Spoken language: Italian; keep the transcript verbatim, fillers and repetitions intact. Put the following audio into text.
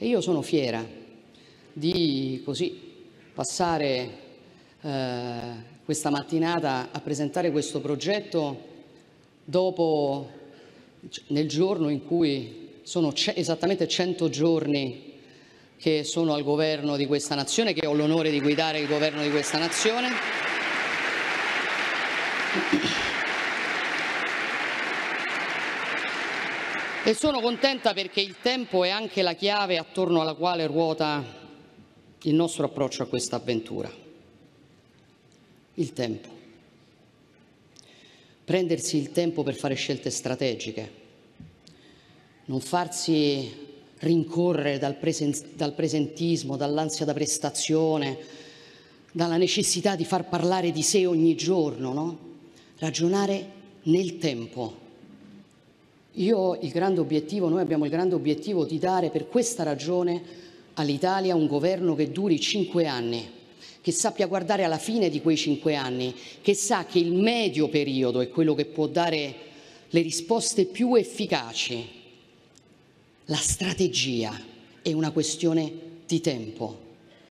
E io sono fiera di così passare eh, questa mattinata a presentare questo progetto dopo, nel giorno in cui sono esattamente cento giorni che sono al governo di questa nazione, che ho l'onore di guidare il governo di questa nazione. E sono contenta perché il tempo è anche la chiave attorno alla quale ruota il nostro approccio a questa avventura. Il tempo. Prendersi il tempo per fare scelte strategiche, non farsi rincorrere dal, presen- dal presentismo, dall'ansia da prestazione, dalla necessità di far parlare di sé ogni giorno, no? Ragionare nel tempo. Io ho il grande obiettivo, noi abbiamo il grande obiettivo di dare per questa ragione all'Italia un governo che duri cinque anni, che sappia guardare alla fine di quei cinque anni, che sa che il medio periodo è quello che può dare le risposte più efficaci. La strategia è una questione di tempo.